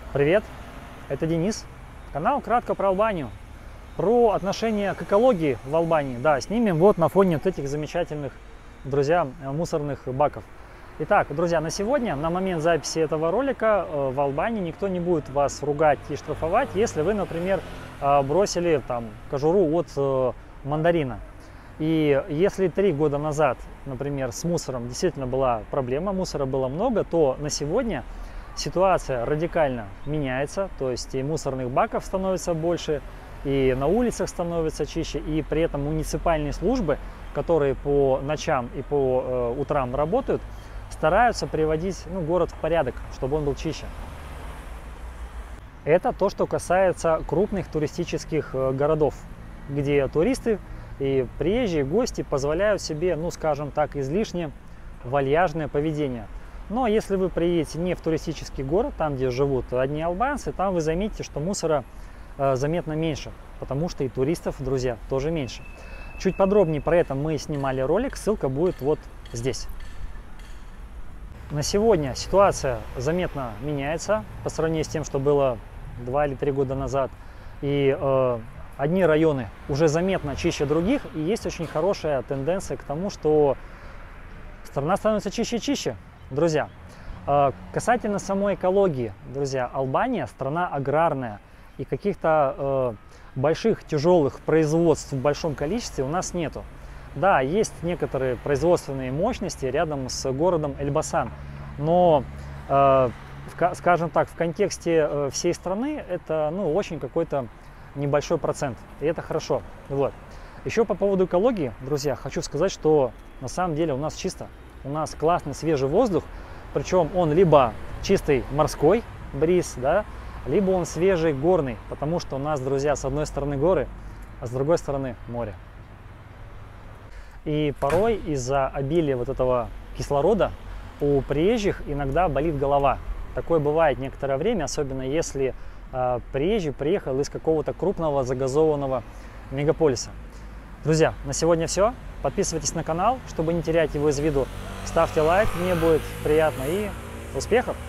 Привет, это Денис. Канал «Кратко про Албанию». Про отношение к экологии в Албании. Да, снимем вот на фоне вот этих замечательных, друзья, мусорных баков. Итак, друзья, на сегодня, на момент записи этого ролика, в Албании никто не будет вас ругать и штрафовать, если вы, например, бросили там кожуру от мандарина. И если 3 года назад, например, с мусором действительно была проблема, мусора было много, то на сегодня ситуация радикально меняется, то есть и мусорных баков становится больше, и на улицах становится чище, и при этом муниципальные службы, которые по ночам и по утрам работают, стараются приводить город в порядок, чтобы он был чище. Это то, что касается крупных туристических городов, где туристы и приезжие гости позволяют себе, скажем так, излишне вальяжное поведение. Но если вы приедете не в туристический город, там, где живут одни албанцы, там вы заметите, что мусора заметно меньше, потому что и туристов, друзья, тоже меньше. Чуть подробнее про это мы снимали ролик, ссылка будет вот здесь. На сегодня ситуация заметно меняется по сравнению с тем, что было 2 или 3 года назад. И одни районы уже заметно чище других, и есть очень хорошая тенденция к тому, что страна становится чище и чище. Друзья, касательно самой экологии, друзья, Албания страна аграрная, и каких-то больших тяжелых производств в большом количестве у нас нету. Да, есть некоторые производственные мощности рядом с городом Эльбасан, но, скажем так, в контексте всей страны это очень какой-то небольшой процент, и это хорошо. Вот. Еще по поводу экологии, друзья, хочу сказать, что на самом деле у нас чисто. У нас классный свежий воздух, причем он либо чистый морской бриз, да, либо он свежий горный, потому что у нас, друзья, с одной стороны горы, а с другой стороны море. И порой из-за обилия вот этого кислорода у приезжих иногда болит голова. Такое бывает некоторое время, особенно если приезжий приехал из какого-то крупного загазованного мегаполиса. Друзья, на сегодня все. Подписывайтесь на канал, чтобы не терять его из виду. Ставьте лайк, мне будет приятно, и успехов!